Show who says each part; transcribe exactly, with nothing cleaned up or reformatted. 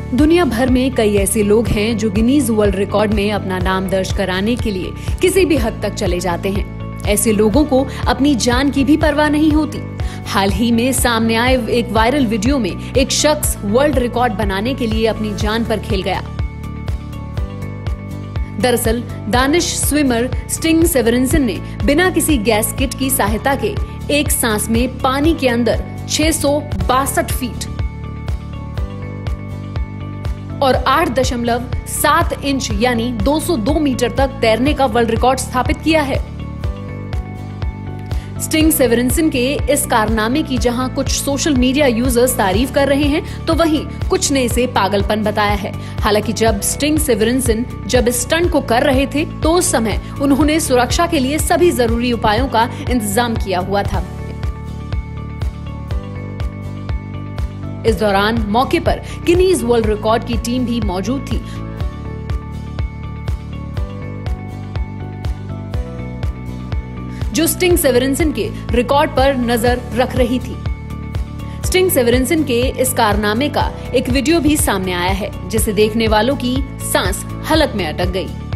Speaker 1: दुनिया भर में कई ऐसे लोग हैं जो गिनीज वर्ल्ड रिकॉर्ड में अपना नाम दर्ज कराने के लिए किसी भी हद तक चले जाते हैं। ऐसे लोगों को अपनी जान की भी परवाह नहीं होती। हाल ही में सामने आए एक वायरल वीडियो में एक शख्स वर्ल्ड रिकॉर्ड बनाने के लिए अपनी जान पर खेल गया। दरअसल दानिश स्विमर स्टिंग सेवरिनसन ने बिना किसी गैस किट की सहायता के एक सांस में पानी के अंदर छह सौ बासठ फीट और आठ दशमलव सात इंच यानी दो सौ दो मीटर तक तैरने का वर्ल्ड रिकॉर्ड स्थापित किया है। स्टिंग सेवरिनसन के इस कारनामे की जहां कुछ सोशल मीडिया यूजर्स तारीफ कर रहे हैं, तो वहीं कुछ ने इसे पागलपन बताया है। हालांकि जब स्टिंग सेवरिनसन जब इस स्टंट को कर रहे थे तो उस समय उन्होंने सुरक्षा के लिए सभी जरूरी उपायों का इंतजाम किया हुआ था। इस दौरान मौके पर गिनीज वर्ल्ड रिकॉर्ड की टीम भी मौजूद थी, जो स्टिंग सेवरिनसन के रिकॉर्ड पर नजर रख रही थी। स्टिंग सेवरिनसन के इस कारनामे का एक वीडियो भी सामने आया है, जिसे देखने वालों की सांस हलक में अटक गई।